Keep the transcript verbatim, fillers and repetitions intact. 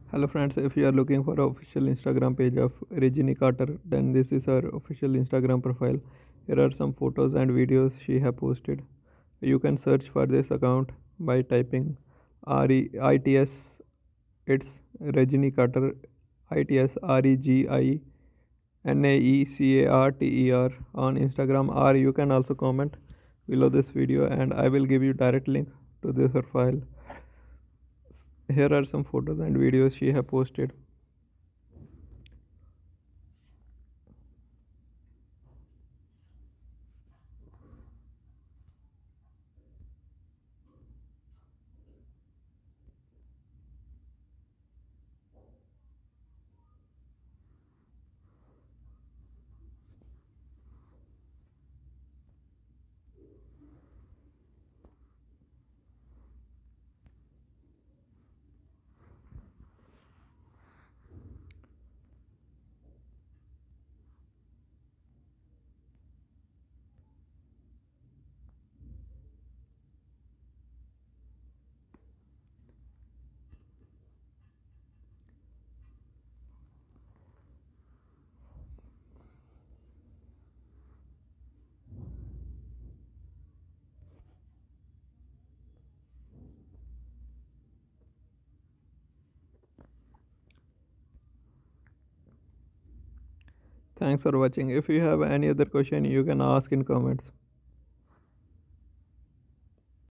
Hello friends, if you are looking for an official Instagram page of Reginae Carter, then this is her official Instagram profile. Here are some photos and videos she have posted. You can search for this account by typing R E I T S. It's Reginae Carter, I T S R E G I N A E C A R T E R on Instagram, or you can also comment below this video and I will give you direct link to this profile. Here are some photos and videos she have posted. Thanks for watching. If you have any other question, you can ask in comments.